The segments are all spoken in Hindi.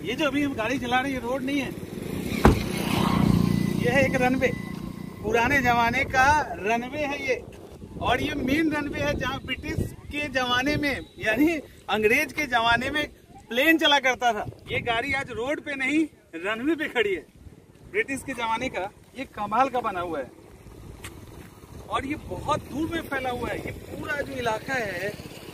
ये जो अभी हम गाड़ी चला रहे हैं ये रोड नहीं है, ये है एक रनवे, पुराने जमाने का रनवे है ये। और ये मेन रनवे है जहाँ ब्रिटिश के जमाने में यानी अंग्रेज के जमाने में प्लेन चला करता था। ये गाड़ी आज रोड पे नहीं रनवे पे खड़ी है, ब्रिटिश के जमाने का। ये कमाल का बना हुआ है और ये बहुत दूर में फैला हुआ है। ये पूरा जो इलाका है,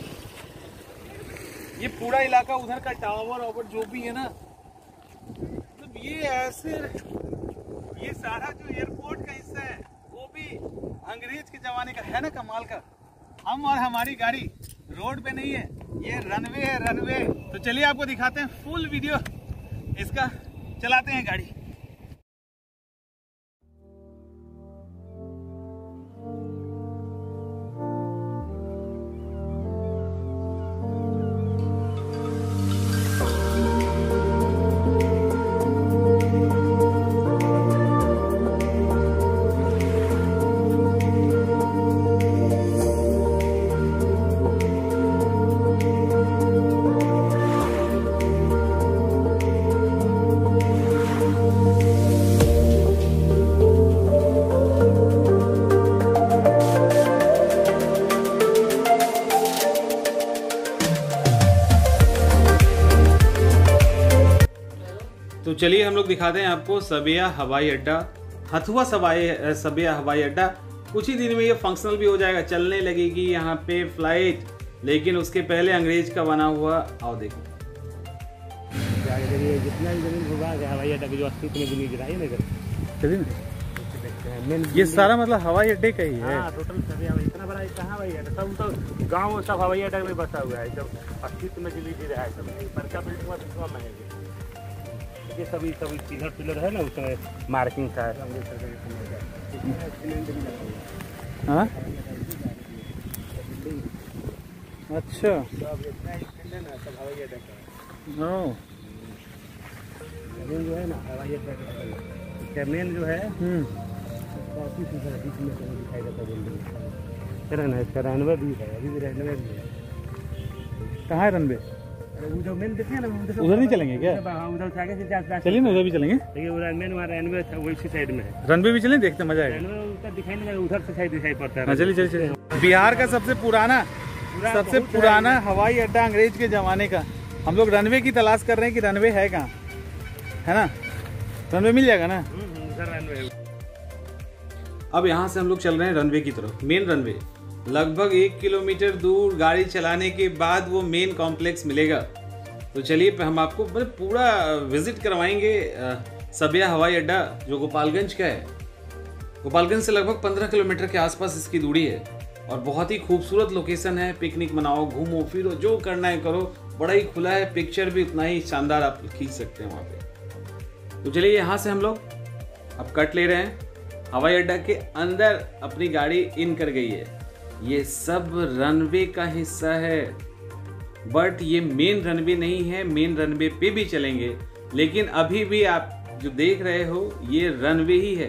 ये पूरा इलाका उधर का टावर और जो भी है ना, मतलब ये ऐसे, ये सारा जो एयरपोर्ट का हिस्सा है वो भी अंग्रेज के जमाने का है ना, कमाल का। हम और हमारी गाड़ी रोड पे नहीं है, ये रनवे है, रनवे। तो चलिए आपको दिखाते हैं फुल वीडियो इसका, चलाते हैं गाड़ी। तो चलिए हम लोग दिखाते हैं आपको सबिया हवाई अड्डा, हथुआ सबिया हवाई अड्डा। कुछ ही दिन में ये फंक्शनल भी हो जाएगा, चलने लगेगी यहाँ पे फ्लाइट, लेकिन उसके पहले अंग्रेज का बना हुआ। आओ देखो जितना भी जमीन विभाग है हवाई अड्डा की जो अस्तित्व में जमीन गिराई ना, चलिए ना, ये सारा मतलब हवाई अड्डे का ही है। हाँ, टोटल सभी इतना बड़ा कहाँ हवाई अड्डा, सब तो गाँव सब हवाई अड्डा में बसा हुआ है, जब अस्तित्व में जमीन गिरा है सब बड़का बिल्डिंग महंगे। ये सभी पिलर है ना, उसमें मार्किंग था। हाँ अच्छा, सब हवाई अड्डा का जमीन जो है ना, हवाई अड्डा का मेन जो है दिखाई देता बिल्डिंग ना। इसका रनवे भी है, अभी भी रनवे भी है। कहाँ है रनवे? वो जो मेन देखिए ना, उधर नहीं चलेंगे क्या? उधर से आगे से चलिए ना, उधर भी चलेंगे। देखिए वो मेन वहाँ रनवे था, वही साइड में है। रनवे भी चलें, देखते मजा आएगा। रनवे उसका दिखाई नहीं, उधर से साइड दिखाई पड़ता है। चलिए चलिए चलिए। बिहार का सबसे पुराना हवाई अड्डा अंग्रेज के जमाने का। हम लोग रनवे की तलाश कर रहे हैं कि रनवे है कहाँ, है ना? रनवे मिल जाएगा ना? रनवे। अब यहाँ से हम लोग चल रहे हैं रनवे की तरफ। मेन रनवे लगभग 1 किलोमीटर दूर गाड़ी चलाने के बाद वो मेन कॉम्प्लेक्स मिलेगा। तो चलिए हम आपको मतलब पूरा विजिट करवाएंगे सबिया हवाई अड्डा, जो गोपालगंज का है। गोपालगंज से लगभग 15 किलोमीटर के आसपास इसकी दूरी है और बहुत ही खूबसूरत लोकेशन है। पिकनिक मनाओ, घूमो फिरो, जो करना है करो, बड़ा ही खुला है। पिक्चर भी उतना ही शानदार आप खींच सकते हैं वहाँ पे। तो चलिए यहाँ से हम लोग अब कट ले रहे हैं। हवाई अड्डा के अंदर अपनी गाड़ी इन कर गई है। ये सब रनवे का हिस्सा है, बट ये मेन रनवे नहीं है। मेन रनवे पे भी चलेंगे, लेकिन अभी भी आप जो देख रहे हो ये रनवे ही है।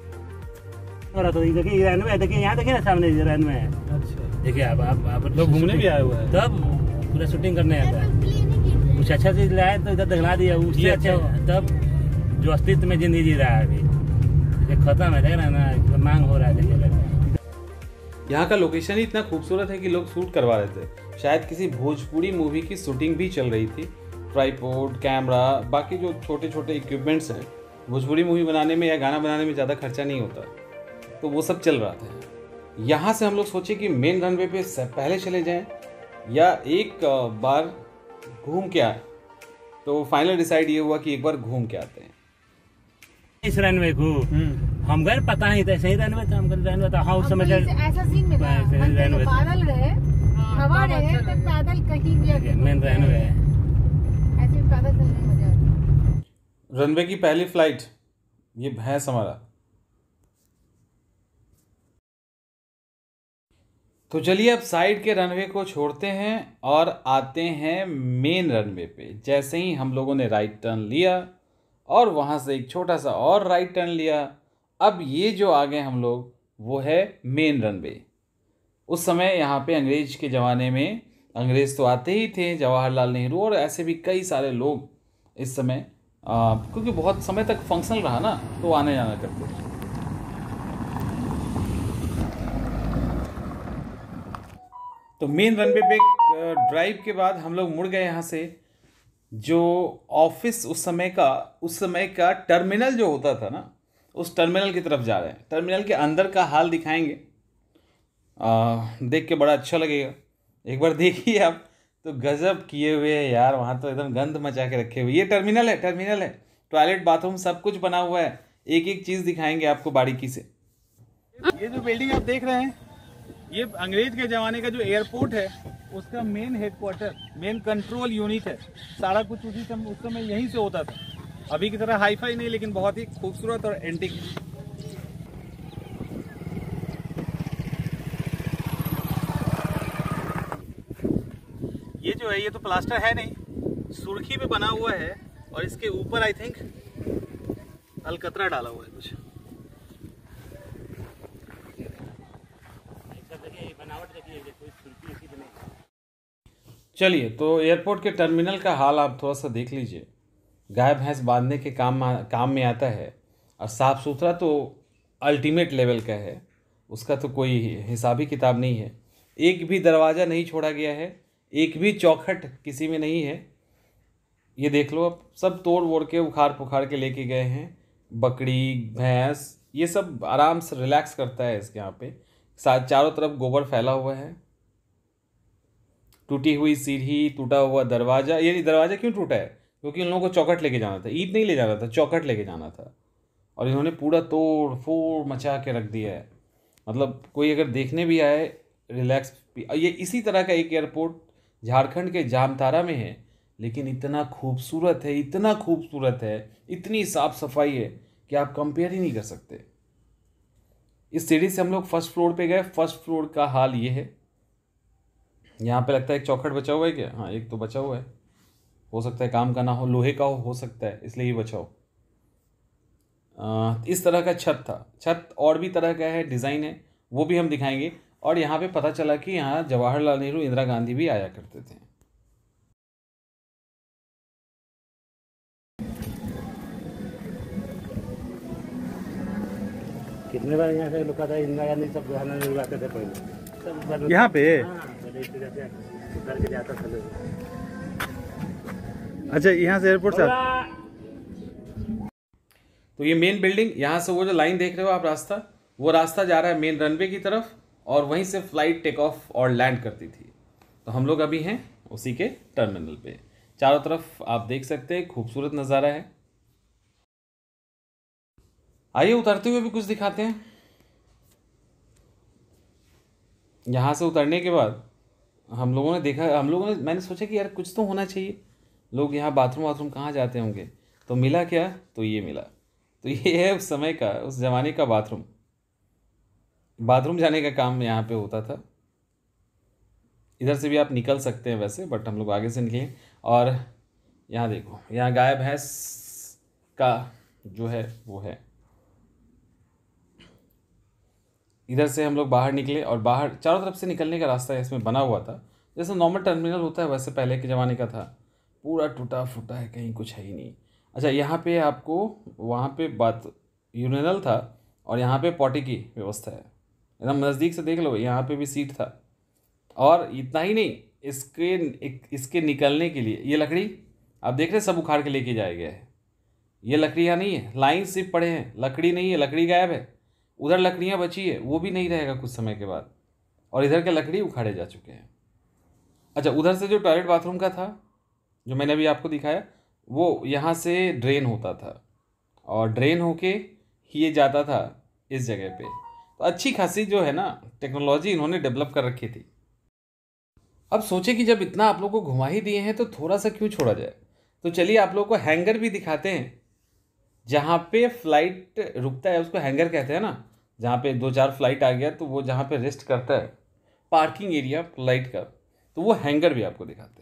और तो देखिए रनवे, देखिए यहाँ देखिए ना सामने रनवे है। अच्छा, देखिए आप लोग घूमने भी आए हुए हैं, तब पूरा शूटिंग करने आता है। कुछ अच्छा चीज लाए तो इधर दिखला दिया, उससे अच्छा तब जो अस्तित्व में जिंदगी जी रहा है अभी खत्म है। देख रहे ना, मांग हो रहा है। देखिए यहाँ का लोकेशन ही इतना खूबसूरत है कि लोग शूट करवा रहे थे। शायद किसी भोजपुरी मूवी की शूटिंग भी चल रही थी। ट्राइपॉड, कैमरा, बाकी जो छोटे छोटे इक्विपमेंट्स हैं, भोजपुरी मूवी बनाने में या गाना बनाने में ज़्यादा खर्चा नहीं होता, तो वो सब चल रहा था। यहाँ से हम लोग सोचे कि मेन रनवे पे पहले चले जाएं या एक बार घूम के आए। तो फाइनल डिसाइड ये हुआ कि एक बार घूम के आते हैं इस रनवे को। हम गए पता नहीं, ऐसे ही रनवे था, हम रनवे था। हाँ, समझ ऐसा सीन में बादल रहे, हवा रहे, तो पैदल कहीं भी मेन रनवे है। ऐसे पैदल चलने में मजा आता है। रनवे की पहली फ्लाइट, ये भैंस हमारा। तो चलिए अब साइड के रनवे को छोड़ते हैं और आते हैं मेन रनवे पे। जैसे ही हम लोगों ने राइट टर्न लिया और वहाँ से एक छोटा सा और राइट टर्न लिया, अब ये जो आगे हम लोग, वो है मेन रनवे। उस समय यहाँ पे अंग्रेज के ज़माने में, अंग्रेज़ तो आते ही थे, जवाहरलाल नेहरू और ऐसे भी कई सारे लोग इस समय, क्योंकि बहुत समय तक फंक्शनल रहा ना, तो आने जाना करते थे। तो मेन रनवे पे ड्राइव के बाद हम लोग मुड़ गए यहाँ से। जो ऑफिस उस समय का टर्मिनल जो होता था ना, उस टर्मिनल की तरफ जा रहे हैं। टर्मिनल के अंदर का हाल दिखाएंगे, देख के बड़ा अच्छा लगेगा। एक बार देखिए आप, तो गजब किए हुए है यार, वहाँ तो एकदम गंद मचा के रखे हुए। ये टर्मिनल है, टॉयलेट बाथरूम सब कुछ बना हुआ है। एक एक चीज़ दिखाएंगे आपको बारीकी से। ये जो बिल्डिंग आप देख रहे हैं, ये अंग्रेज के ज़माने का जो एयरपोर्ट है, उसका main headquarter, main control unit है। सारा कुछ उस समय यहीं से होता था। अभी की तरह हाईफाई नहीं, लेकिन बहुत ही खूबसूरत और एंटीक। ये जो है, ये तो प्लास्टर है नहीं, सुर्खी पे बना हुआ है, और इसके ऊपर आई थिंक अलकतरा डाला हुआ है कुछ। चलिए, तो एयरपोर्ट के टर्मिनल का हाल आप थोड़ा सा देख लीजिए। गाय भैंस बांधने के काम में आता है, और साफ़ सुथरा तो अल्टीमेट लेवल का है, उसका तो कोई हिसाबी किताब नहीं है। एक भी दरवाज़ा नहीं छोड़ा गया है, एक भी चौखट किसी में नहीं है। ये देख लो, अब सब तोड़ वोड़ के उखाड़ पुखाड़ के लेके गए हैं। बकरी भैंस ये सब आराम से रिलैक्स करता है इसके यहाँ पे। चारों तरफ गोबर फैला हुआ है, टूटी हुई सीढ़ी, टूटा हुआ दरवाज़ा। ये दरवाज़ा क्यों टूटा है? क्योंकि उन लोगों को चौखट लेके जाना था, ईंट नहीं ले जाना था, चौखट लेके जाना था, और इन्होंने पूरा तोड़ फोड़ मचा के रख दिया है। मतलब कोई अगर देखने भी आए, रिलैक्स। ये इसी तरह का एक एयरपोर्ट झारखंड के जामताड़ा में है, लेकिन इतना खूबसूरत है, इतना खूबसूरत है, इतनी साफ़ सफाई है कि आप कंपेयर ही नहीं कर सकते। इस सीढ़ी से हम लोग फर्स्ट फ्लोर पे गए। फर्स्ट फ्लोर का हाल ये है। यहाँ पे लगता है एक चौखट बचा हुआ है क्या? हाँ, एक तो बचा हुआ है, हो सकता है काम का ना हो, लोहे का हो सकता है, इसलिए ही बचा हो। इस तरह का छत था। छत और भी तरह का है, डिज़ाइन है, वो भी हम दिखाएंगे। और यहाँ पे पता चला कि यहाँ जवाहरलाल नेहरू, इंदिरा गांधी भी आया करते थे। कितने बार यहाँ से लुका था, इंदिरा गांधी सब जवाहरलाल नेहरू आते थे पहले, सब यहाँ पे उतर के जाता था। अच्छा, यहाँ से एयरपोर्ट से तो ये मेन बिल्डिंग, यहाँ से वो जो लाइन देख रहे हो आप रास्ता, वो रास्ता जा रहा है मेन रनवे की तरफ, और वहीं से फ्लाइट टेक ऑफ और लैंड करती थी। तो हम लोग अभी हैं उसी के टर्मिनल पे। चारों तरफ आप देख सकते हैं, खूबसूरत नज़ारा है। आइए उतरते हुए भी कुछ दिखाते हैं। यहाँ से उतरने के बाद मैंने सोचा कि यार कुछ तो होना चाहिए, लोग यहाँ बाथरूम कहाँ जाते होंगे। तो मिला क्या? तो ये मिला। तो ये है उस समय का, उस ज़माने का बाथरूम जाने का काम यहाँ पे होता था। इधर से भी आप निकल सकते हैं वैसे, बट हम लोग आगे से निकले। और यहाँ देखो, यहाँ गाय भैंस का जो है वो है। इधर से हम लोग बाहर निकले, और बाहर चारों तरफ से निकलने का रास्ता इसमें बना हुआ था, जैसे नॉर्मल टर्मिनल होता है वैसे पहले के ज़माने का था। पूरा टूटा फूटा है, कहीं कुछ है ही नहीं। अच्छा, यहाँ पे आपको, वहाँ पे यूरिनल था, और यहाँ पे पॉटी की व्यवस्था है। एकदम नज़दीक से देख लो, यहाँ पे भी सीट था। और इतना ही नहीं, इसके निकलने के लिए ये लकड़ी आप देख रहे, सब उखाड़ के लेके जाया गया है। ये लकड़ी यहाँ नहीं है, लाइन सिर्फ पड़े हैं, लकड़ी नहीं है, लकड़ी गायब है। उधर लकड़ियाँ बची है, वो भी नहीं रहेगा कुछ समय के बाद। और इधर के लकड़ी उखाड़े जा चुके हैं। अच्छा, उधर से जो टॉयलेट बाथरूम का था, जो मैंने अभी आपको दिखाया, वो यहाँ से ड्रेन होता था, और ड्रेन होके ये जाता था इस जगह पे। तो अच्छी खासी जो है ना टेक्नोलॉजी इन्होंने डेवलप कर रखी थी। अब सोचे कि जब इतना आप लोग को घुमा ही दिए हैं, तो थोड़ा सा क्यों छोड़ा जाए। तो चलिए आप लोग को हैंगर भी दिखाते हैं। जहाँ पे फ्लाइट रुकता है उसको हैंगर कहते हैं ना, जहाँ पे 2-4 फ्लाइट आ गया तो वो जहाँ पे रेस्ट करता है, पार्किंग एरिया फ्लाइट का, तो वो हैंगर भी आपको दिखाते हैं।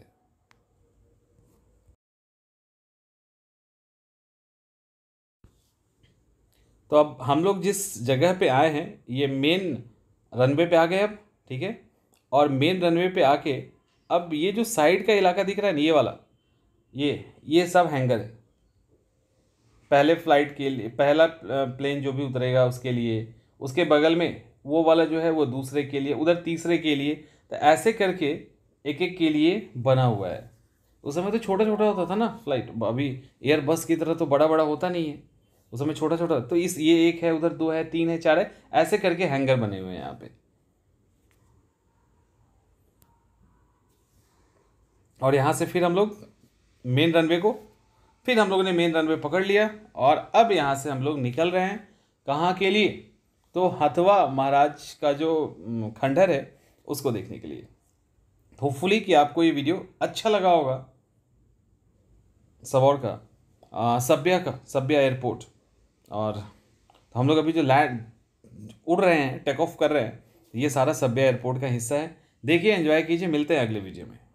तो अब हम लोग जिस जगह पे आए हैं, ये मेन रनवे पे आ गए अब, ठीक है। और मेन रनवे पे आके अब ये जो साइड का इलाका दिख रहा है ना, ये सब हैंगर है। पहले फ्लाइट के लिए, पहला प्लेन जो भी उतरेगा उसके लिए, उसके बगल में वो वाला जो है वो दूसरे के लिए, उधर तीसरे के लिए, तो ऐसे करके एक एक के लिए बना हुआ है। उस समय तो छोटा छोटा होता था ना फ्लाइट, अभी एयर बस की तरह तो बड़ा बड़ा होता नहीं है, उस समय छोटा छोटा। तो इस ये एक है, उधर दो है, तीन है, चार है, ऐसे करके हैंगर बने हुए हैं यहाँ पे। और यहाँ से फिर हम लोग मेन रनवे को, फिर हम लोगों ने मेन रनवे पकड़ लिया और अब यहाँ से हम लोग निकल रहे हैं कहाँ के लिए, तो हथवा महाराज का जो खंडहर है उसको देखने के लिए। होपफुली कि आपको ये वीडियो अच्छा लगा होगा सबौर का, सब्या एयरपोर्ट। और तो हम लोग अभी जो लैंड उड़ रहे हैं, टेक ऑफ कर रहे हैं, ये सारा सब्या एयरपोर्ट का हिस्सा है। देखिए, एंजॉय कीजिए, मिलते हैं अगले वीडियो में।